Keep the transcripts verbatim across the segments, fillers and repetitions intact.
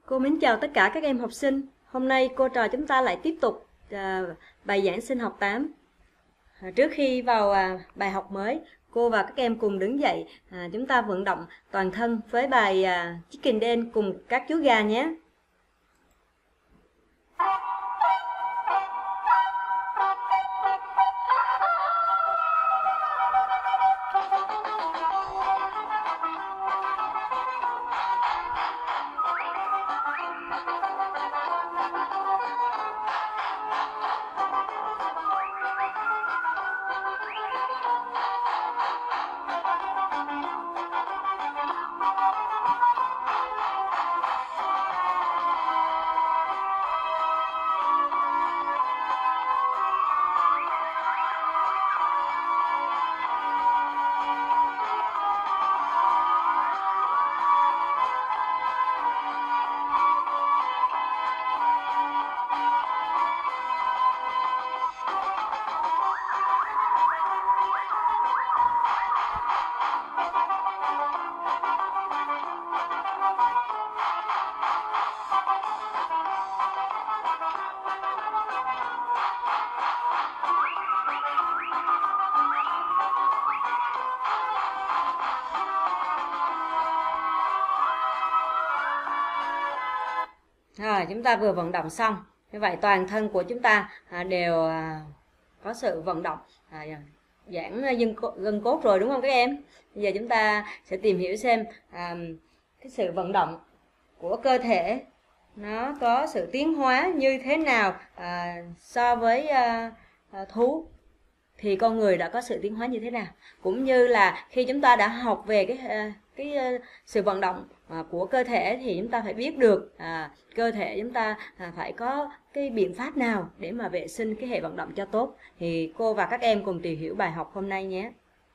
Cô mến chào tất cả các em học sinh. Hôm nay cô trò chúng ta lại tiếp tục à, bài giảng sinh học tám. À, trước khi vào à, bài học mới, cô và các em cùng đứng dậy, à, chúng ta vận động toàn thân với bài à, Chicken Dance cùng các chú gà nhé. Rồi, chúng ta vừa vận động xong. Như vậy toàn thân của chúng ta à, đều à, có sự vận động à, giãn gân, gân cốt rồi đúng không các em? Bây giờ chúng ta sẽ tìm hiểu xem à, cái sự vận động của cơ thể nó có sự tiến hóa như thế nào à, so với à, à, thú, thì con người đã có sự tiến hóa như thế nào, cũng như là khi chúng ta đã học về cái cái, cái sự vận động à, của cơ thể thì chúng ta phải biết được à, cơ thể chúng ta à, phải có cái biện pháp nào để mà vệ sinh cái hệ vận động cho tốt. Thì cô và các em cùng tìm hiểu bài học hôm nay nhé.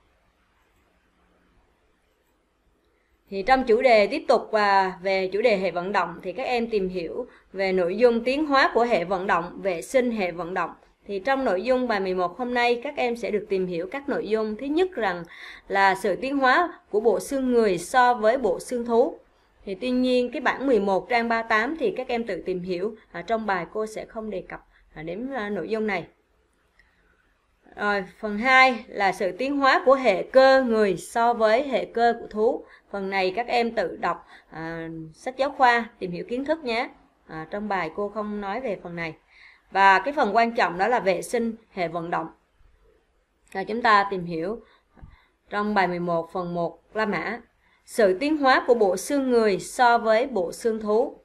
Thì trong chủ đề tiếp tục và về chủ đề hệ vận động thì các em tìm hiểu về nội dung tiến hóa của hệ vận động, vệ sinh hệ vận động. Thì trong nội dung bài mười một hôm nay các em sẽ được tìm hiểu các nội dung. Thứ nhất rằng là sự tiến hóa của bộ xương người so với bộ xương thú. Thì tuy nhiên cái bản mười một trang ba mươi tám thì các em tự tìm hiểu, à, trong bài cô sẽ không đề cập à, đến à, nội dung này. Rồi, phần hai là sự tiến hóa của hệ cơ người so với hệ cơ của thú. Phần này các em tự đọc à, sách giáo khoa tìm hiểu kiến thức nhé. À, trong bài cô không nói về phần này. Và cái phần quan trọng đó là vệ sinh hệ vận động. Rồi chúng ta tìm hiểu trong bài mười một phần một La Mã. Sự tiến hóa của bộ xương người so với bộ xương thú.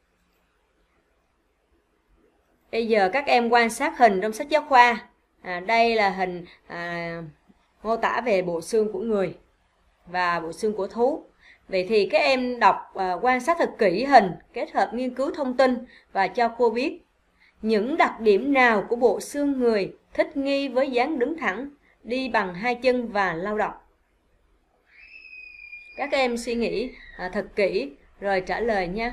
Bây giờ các em quan sát hình trong sách giáo khoa. À, đây là hình à, mô tả về bộ xương của người và bộ xương của thú. Vậy thì các em đọc à, quan sát thật kỹ hình, kết hợp nghiên cứu thông tin và cho cô biết những đặc điểm nào của bộ xương người thích nghi với dáng đứng thẳng, đi bằng hai chân và lao động. Các em suy nghĩ à, thật kỹ rồi trả lời nha.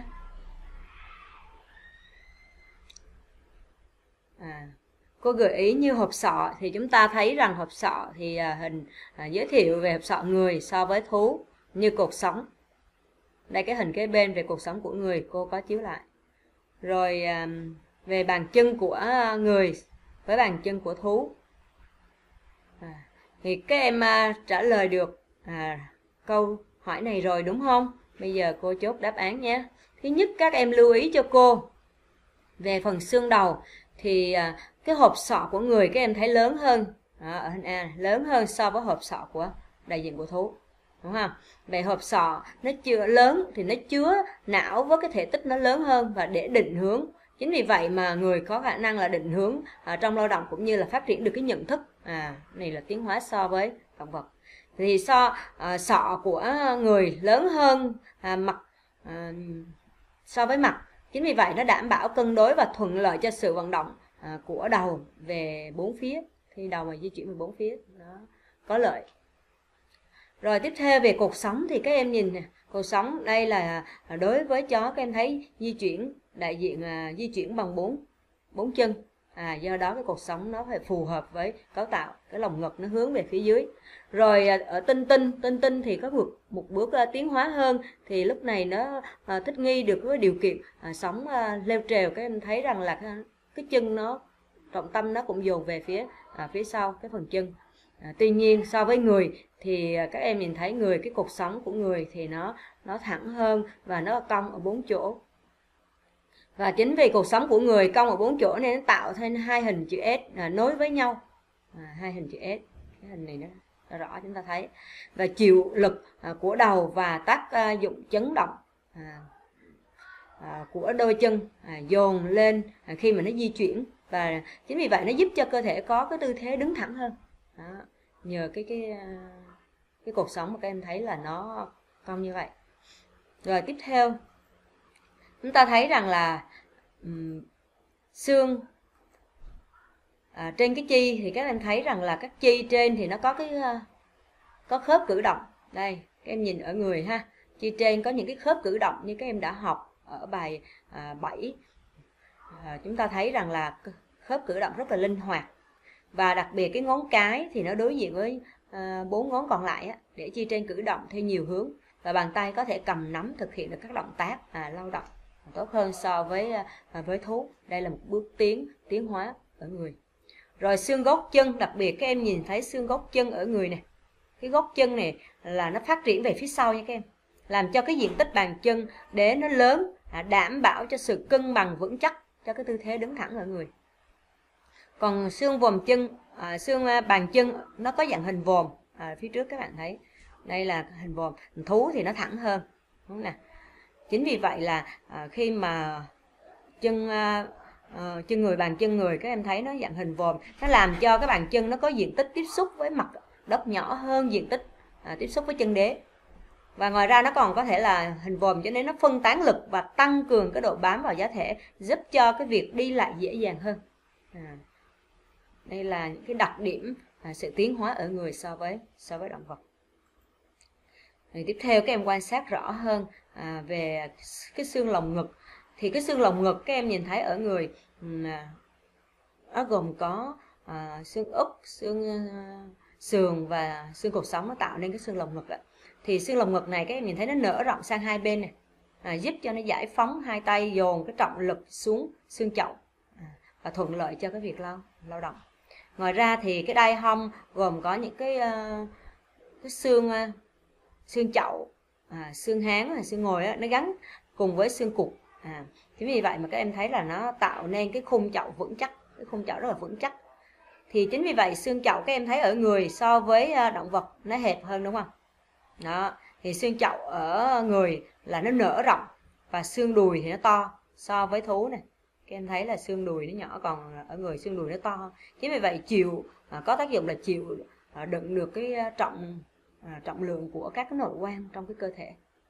À, cô gợi ý như hộp sọ thì chúng ta thấy rằng hộp sọ thì à, hình à, giới thiệu về hộp sọ người so với thú, như cột sống. Đây cái hình kế bên về cột sống của người cô có chiếu lại. Rồi à, về bàn chân của người với bàn chân của thú. À, thì các em à, trả lời được à, câu hỏi này rồi đúng không? Bây giờ cô chốt đáp án nhé. Thứ nhất, các em lưu ý cho cô về phần xương đầu thì à, cái hộp sọ của người các em thấy lớn hơn à, ở hình A, lớn hơn so với hộp sọ của đại diện của thú, đúng không? Về hộp sọ nó chưa lớn thì nó chứa não với cái thể tích nó lớn hơn và để định hướng. Chính vì vậy mà người có khả năng là định hướng à, trong lao động cũng như là phát triển được cái nhận thức. À, này là tiến hóa so với động vật. Thì so à, sọ của người lớn hơn à, mặt à, so với mặt. Chính vì vậy nó đảm bảo cân đối và thuận lợi cho sự vận động à, của đầu về bốn phía. Khi đầu mà di chuyển về bốn phía nó có lợi. Rồi tiếp theo về cột sống thì các em nhìn nè, cột sống đây là đối với chó các em thấy di chuyển đại diện à, di chuyển bằng bốn bốn chân À, do đó cái cột sống nó phải phù hợp với cấu tạo, cái lồng ngực nó hướng về phía dưới. Rồi ở tinh tinh, tinh tinh thì có một, một bước uh, tiến hóa hơn, thì lúc này nó uh, thích nghi được với điều kiện uh, sống uh, leo trèo. Các em thấy rằng là cái, cái chân nó, trọng tâm nó cũng dồn về phía uh, phía sau cái phần chân. À, tuy nhiên so với người thì các em nhìn thấy người, cái cột sống của người thì nó nó thẳng hơn và nó cong ở bốn chỗ. Và chính vì cột sống của người cong ở bốn chỗ nên nó tạo thành hai hình chữ S à, nối với nhau. À, hai hình chữ S. Cái hình này nó rõ chúng ta thấy. Và chịu lực à, của đầu và tác à, dụng chấn động à, à, của đôi chân à, dồn lên à, khi mà nó di chuyển. Và chính vì vậy nó giúp cho cơ thể có cái tư thế đứng thẳng hơn. Đó. Nhờ cái cái cái cột sống mà các em thấy là nó cong như vậy. Rồi tiếp theo chúng ta thấy rằng là um, xương à, trên cái chi thì các em thấy rằng là các chi trên thì nó có cái uh, có khớp cử động. Đây các em nhìn ở người ha, chi trên có những cái khớp cử động như các em đã học ở bài à, bảy. À, chúng ta thấy rằng là khớp cử động rất là linh hoạt. Và đặc biệt cái ngón cái thì nó đối diện với bốn uh, ngón còn lại á, để chi trên cử động theo nhiều hướng. Và bàn tay có thể cầm nắm thực hiện được các động tác à, lao động tốt hơn so với à, với thú. Đây là một bước tiến tiến hóa ở người. Rồi xương gót chân, đặc biệt các em nhìn thấy xương gót chân ở người này. Cái gót chân này là nó phát triển về phía sau nha các em, làm cho cái diện tích bàn chân để nó lớn, à, đảm bảo cho sự cân bằng vững chắc cho cái tư thế đứng thẳng ở người. Còn xương vòm chân, à, xương bàn chân nó có dạng hình vòm à, phía trước các bạn thấy. Đây là hình vòm. Thú thì nó thẳng hơn, đúng không nào? Chính vì vậy là à, khi mà chân à, à, chân người, bàn chân người các em thấy nó dạng hình vòm, nó làm cho cái bàn chân nó có diện tích tiếp xúc với mặt đất nhỏ hơn diện tích à, tiếp xúc với chân đế. Và ngoài ra nó còn có thể là hình vòm cho nên nó phân tán lực và tăng cường cái độ bám vào giá thể, giúp cho cái việc đi lại dễ dàng hơn. À, đây là những cái đặc điểm à, sự tiến hóa ở người so với so với động vật. Rồi tiếp theo các em quan sát rõ hơn à, về cái xương lồng ngực. Thì cái xương lồng ngực các em nhìn thấy ở người à, nó gồm có à, xương ức, xương à, sườn và xương cột sống, nó tạo nên cái xương lồng ngực ạ. Thì xương lồng ngực này các em nhìn thấy nó nở rộng sang hai bên này, à, giúp cho nó giải phóng hai tay, dồn cái trọng lực xuống xương chậu à, và thuận lợi cho cái việc lao lao động. Ngoài ra thì cái đai hông gồm có những cái uh, cái xương uh, xương chậu, à, xương háng, xương ngồi á, nó gắn cùng với xương cụt. À, chính vì vậy mà các em thấy là nó tạo nên cái khung chậu vững chắc, cái khung chậu rất là vững chắc. Thì chính vì vậy xương chậu các em thấy ở người so với uh, động vật nó hẹp hơn, đúng không? Đó, thì xương chậu ở người là nó nở rộng và xương đùi thì nó to so với thú này. Các em thấy là xương đùi nó nhỏ, còn ở người xương đùi nó to hơn. Chính vì vậy chịu à, có tác dụng là chịu à, đựng được cái trọng à, trọng lượng của các cái nội quan trong cái cơ thể.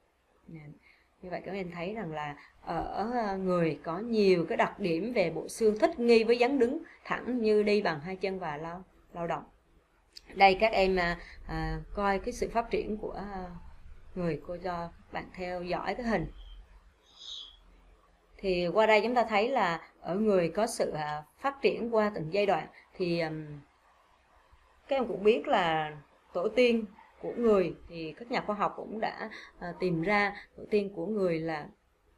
Như vậy các em thấy rằng là ở người có nhiều cái đặc điểm về bộ xương thích nghi với dáng đứng thẳng như đi bằng hai chân và lao lao động. Đây các em à, à, coi cái sự phát triển của à, người, cô cho bạn theo dõi cái hình. Thì qua đây chúng ta thấy là ở người có sự à, phát triển qua từng giai đoạn. Thì um, các em cũng biết là tổ tiên của người thì các nhà khoa học cũng đã à, tìm ra tổ tiên của người là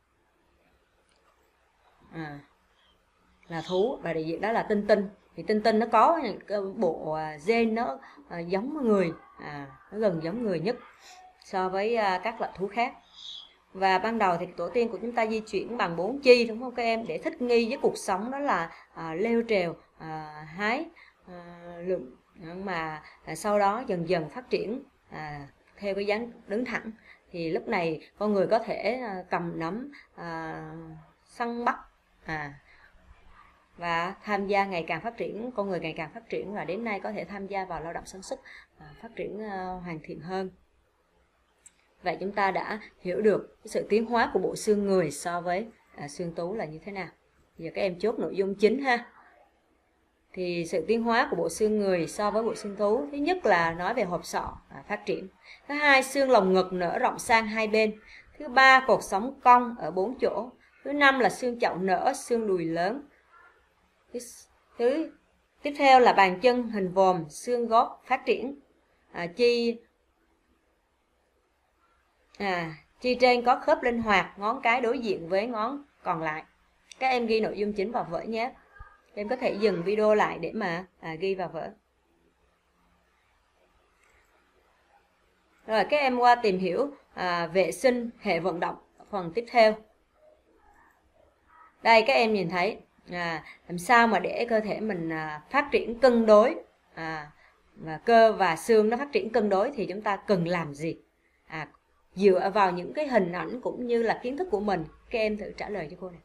à, là thú, và đại diện đó là tinh tinh. Thì tinh tinh nó có những cái bộ à, gen nó à, giống người, à, nó gần giống người nhất so với à, các loại thú khác. Và ban đầu thì tổ tiên của chúng ta di chuyển bằng bốn chi, đúng không các em, để thích nghi với cuộc sống đó là à, leo trèo, à, hái à, lượm, mà à, sau đó dần dần phát triển à, theo cái dáng đứng thẳng. Thì lúc này con người có thể à, cầm nắm, à, săn bắt à, và tham gia ngày càng phát triển, con người ngày càng phát triển, và đến nay có thể tham gia vào lao động sản xuất, à, phát triển à, hoàn thiện hơn. Vậy chúng ta đã hiểu được sự tiến hóa của bộ xương người so với à, xương thú là như thế nào. Giờ các em chốt nội dung chính ha. Thì sự tiến hóa của bộ xương người so với bộ xương thú, thứ nhất là nói về hộp sọ à, phát triển. Thứ hai, xương lồng ngực nở rộng sang hai bên. Thứ ba, cột sống cong ở bốn chỗ. Thứ năm là xương chậu nở, xương đùi lớn. Thứ Thứ tiếp theo là bàn chân, hình vòm, xương gót phát triển. À, chi à, chi trên có khớp linh hoạt, ngón cái đối diện với ngón còn lại. Các em ghi nội dung chính vào vở nhé. Em có thể dừng video lại để mà à, ghi vào vở. Rồi các em qua tìm hiểu à, vệ sinh hệ vận động phần tiếp theo. Đây các em nhìn thấy à, làm sao mà để cơ thể mình à, phát triển cân đối, à, và cơ và xương nó phát triển cân đối thì chúng ta cần làm gì? À, dựa vào những cái hình ảnh cũng như là kiến thức của mình, các em thử trả lời cho cô này.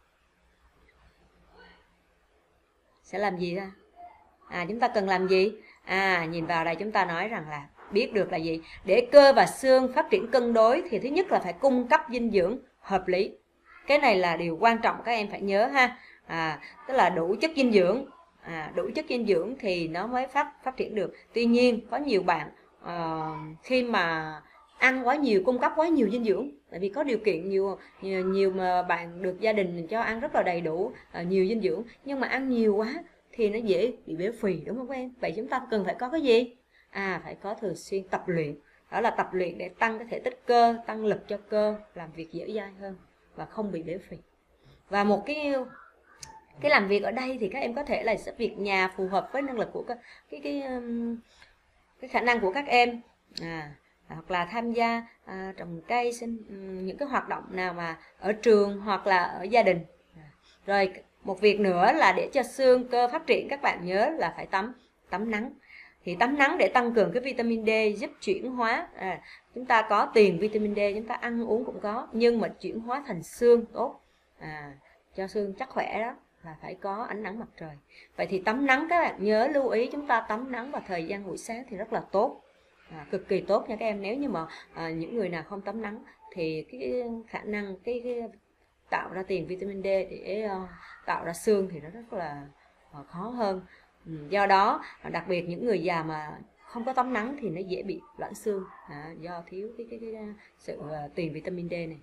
Sẽ làm gì ra? À, chúng ta cần làm gì? À, nhìn vào đây chúng ta nói rằng là biết được là gì? Để cơ và xương phát triển cân đối thì thứ nhất là phải cung cấp dinh dưỡng hợp lý. Cái này là điều quan trọng các em phải nhớ ha. À, tức là đủ chất dinh dưỡng. À, đủ chất dinh dưỡng thì nó mới phát phát triển được. Tuy nhiên có nhiều bạn uh, khi mà ăn quá nhiều, cung cấp quá nhiều dinh dưỡng, tại vì có điều kiện nhiều nhiều, nhiều mà bạn được gia đình cho ăn rất là đầy đủ, uh, nhiều dinh dưỡng, nhưng mà ăn nhiều quá thì nó dễ bị béo phì, đúng không các em? Vậy chúng ta cần phải có cái gì? À, phải có thường xuyên tập luyện. Đó là tập luyện để tăng cái thể tích cơ, tăng lực cho cơ, làm việc dẻo dai hơn và không bị béo phì. Và một cái cái làm việc ở đây thì các em có thể là sẽ việc nhà phù hợp với năng lực của các, cái cái cái khả năng của các em. À, hoặc là tham gia à, trồng cây, sinh những cái hoạt động nào mà ở trường hoặc là ở gia đình. À, rồi một việc nữa là để cho xương cơ phát triển, các bạn nhớ là phải tắm tắm nắng. Thì tắm nắng để tăng cường cái vitamin D, giúp chuyển hóa. À, chúng ta có tiền vitamin D, chúng ta ăn uống cũng có, nhưng mà chuyển hóa thành xương tốt, à, cho xương chắc khỏe đó là phải có ánh nắng mặt trời. Vậy thì tắm nắng các bạn nhớ lưu ý, chúng ta tắm nắng vào thời gian buổi sáng thì rất là tốt, à, cực kỳ tốt nha các em. Nếu như mà à, những người nào không tắm nắng thì cái khả năng cái, cái tạo ra tiền vitamin D để uh, tạo ra xương thì nó rất là uh, khó hơn. Ừ, do đó đặc biệt những người già mà không có tắm nắng thì nó dễ bị loãng xương, à, do thiếu cái, cái, cái, cái sự uh, tiền vitamin D này.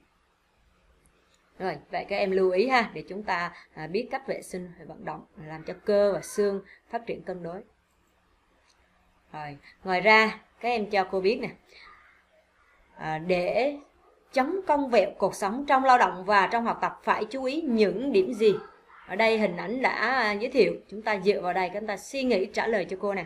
Rồi, vậy các em lưu ý ha, để chúng ta à, biết cách vệ sinh và vận động làm cho cơ và xương phát triển cân đối. Rồi, ngoài ra các em cho cô biết nè, à, để chống cong vẹo cột sống trong lao động và trong học tập phải chú ý những điểm gì? Ở đây hình ảnh đã giới thiệu, chúng ta dựa vào đây chúng ta suy nghĩ trả lời cho cô nè.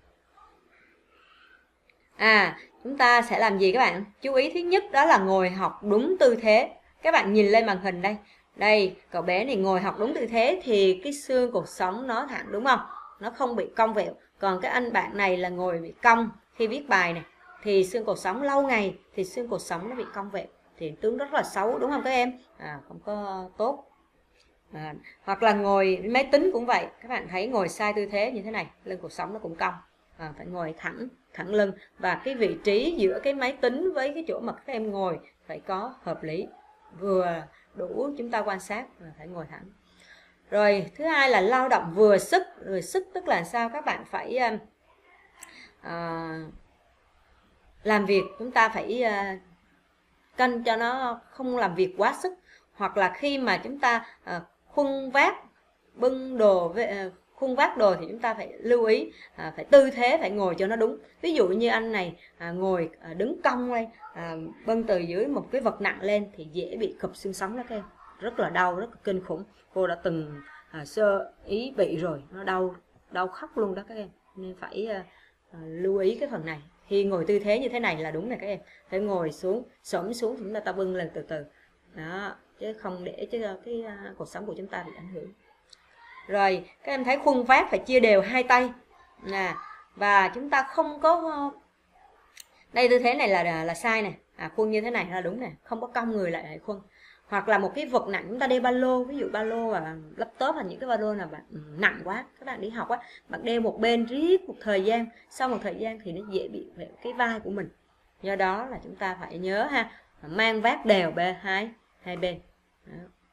À, chúng ta sẽ làm gì các bạn? Chú ý thứ nhất đó là ngồi học đúng tư thế. Các bạn nhìn lên màn hình đây. Đây, cậu bé này ngồi học đúng tư thế thì cái xương cột sống nó thẳng, đúng không? Nó không bị cong vẹo. Còn cái anh bạn này là ngồi bị cong khi viết bài này, thì xương cột sống lâu ngày thì xương cột sống nó bị cong vẹo, thì tướng rất là xấu, đúng không các em? À, không có tốt. À, hoặc là ngồi máy tính cũng vậy, các bạn thấy ngồi sai tư thế như thế này, lưng cột sống nó cũng cong. À, phải ngồi thẳng thẳng lưng, và cái vị trí giữa cái máy tính với cái chỗ mà các em ngồi phải có hợp lý, vừa đủ chúng ta quan sát, là phải ngồi thẳng. Rồi thứ hai là lao động vừa sức. Vừa sức tức là sao? Các bạn phải à, làm việc chúng ta phải à, canh cho nó không làm việc quá sức, hoặc là khi mà chúng ta à, khuân vác bưng đồ với, à, khuân vác đồ thì chúng ta phải lưu ý à, phải tư thế phải ngồi cho nó đúng. Ví dụ như anh này à, ngồi à, đứng cong lên, à, bưng từ dưới một cái vật nặng lên thì dễ bị khụp xương sống đó các em, rất là đau, rất là kinh khủng. Cô đã từng à, sơ ý bị rồi, nó đau đau khóc luôn đó các em, nên phải à, à, lưu ý cái phần này. Khi ngồi tư thế như thế này là đúng này các em, phải ngồi xuống, xổm xuống chúng ta ta bưng lên từ từ đó, chứ không để cho cái à, cuộc sống của chúng ta bị ảnh hưởng. Rồi các em thấy khuân vác phải chia đều hai tay nè, và chúng ta không có, đây tư thế này là là sai này, à, khuân như thế này là đúng này, không có cong người lại lại khuân. Hoặc là một cái vật nặng, chúng ta đeo ba lô, ví dụ ba lô và laptop là những cái ba lô nào bạn nặng quá, các bạn đi học á, bạn đeo một bên riết một thời gian, sau một thời gian thì nó dễ bị về cái vai của mình. Do đó là chúng ta phải nhớ ha, mang vác đều bên hai hai bên. Đó.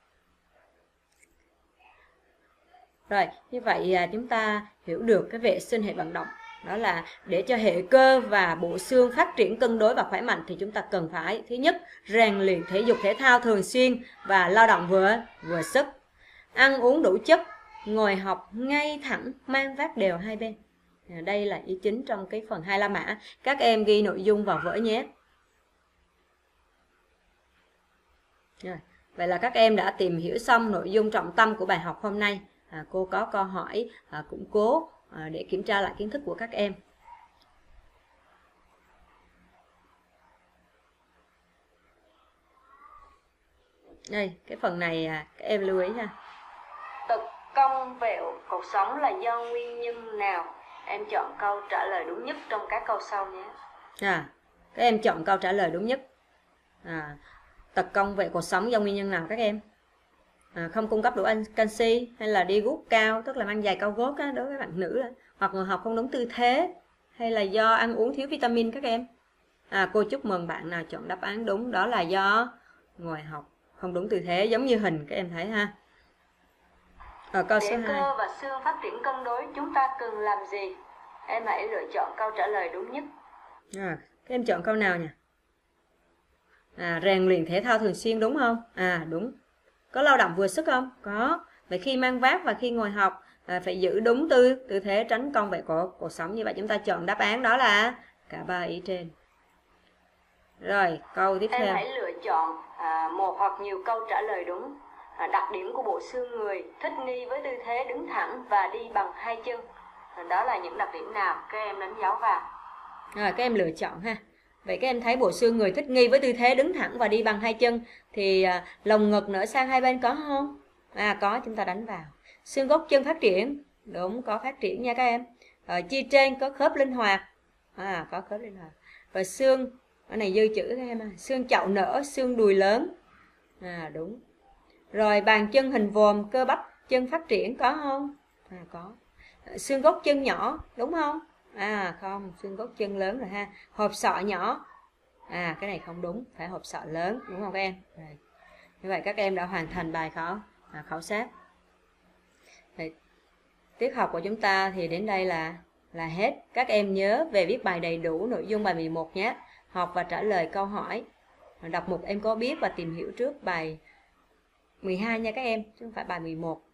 Rồi, như vậy chúng ta hiểu được cái vệ sinh hệ vận động. Đó là để cho hệ cơ và bộ xương phát triển cân đối và khỏe mạnh thì chúng ta cần phải, thứ nhất, rèn luyện thể dục thể thao thường xuyên và lao động vừa vừa sức. Ăn uống đủ chất, ngồi học ngay thẳng, mang vác đều hai bên. À, đây là ý chính trong cái phần hai la mã. Các em ghi nội dung vào vở nhé. Rồi, vậy là các em đã tìm hiểu xong nội dung trọng tâm của bài học hôm nay. À, cô có câu hỏi à, củng cố à, để kiểm tra lại kiến thức của các em. Đây, cái phần này à, các em lưu ý ha. Tật cong vẹo cột sống là do nguyên nhân nào? Em chọn câu trả lời đúng nhất trong các câu sau nhé. À, các em chọn câu trả lời đúng nhất. À, tật cong vẹo cột sống do nguyên nhân nào các em? À, không cung cấp đủ canxi, hay là đi guốc cao, tức là mang giày cao gót á, đối với bạn nữ đó. Hoặc ngồi học không đúng tư thế, hay là do ăn uống thiếu vitamin các em. À, cô chúc mừng bạn nào chọn đáp án đúng, đó là do ngồi học không đúng tư thế, giống như hình các em thấy ha. Ở câu số hai. Để cơ và xương phát triển cân đối, chúng ta cần làm gì? Em hãy lựa chọn câu trả lời đúng nhất. À, các em chọn câu nào nhỉ? À, rèn luyện thể thao thường xuyên đúng không? À, đúng. Có lao động vừa sức không? Có. Vậy khi mang vác và khi ngồi học à, phải giữ đúng tư tư thế tránh cong vẹo cổ cuộc sống. Như vậy chúng ta chọn đáp án đó là cả ba ý trên. Rồi, câu tiếp theo. Em hãy lựa chọn à, một hoặc nhiều câu trả lời đúng. À, đặc điểm của bộ xương người thích nghi với tư thế đứng thẳng và đi bằng hai chân. À, đó là những đặc điểm nào? Các em đánh dấu vào. Rồi, các em lựa chọn ha. Vậy các em thấy bộ xương người thích nghi với tư thế đứng thẳng và đi bằng hai chân thì à, lồng ngực nở sang hai bên có không? À, có, chúng ta đánh vào. Xương gót chân phát triển. Đúng, có phát triển nha các em. Rồi, chia trên có khớp linh hoạt. À, có khớp linh hoạt. Rồi xương, cái này dư chữ các em à. Xương chậu nở, xương đùi lớn. À, đúng. Rồi bàn chân hình vòm, cơ bắp chân phát triển có không? À, có. Xương gót chân nhỏ, đúng không? À, không, xương gót chân lớn rồi ha. Hộp sọ nhỏ. À, cái này không đúng, phải hộp sọ lớn, đúng không các em? Rồi. Như vậy các em đã hoàn thành bài khảo, à, khảo sát. Thì, tiết học của chúng ta thì đến đây là là hết. Các em nhớ về viết bài đầy đủ nội dung bài mười một nhé. Học và trả lời câu hỏi. Đọc mục em có biết và tìm hiểu trước bài mười hai nha các em, chứ không phải bài mười một.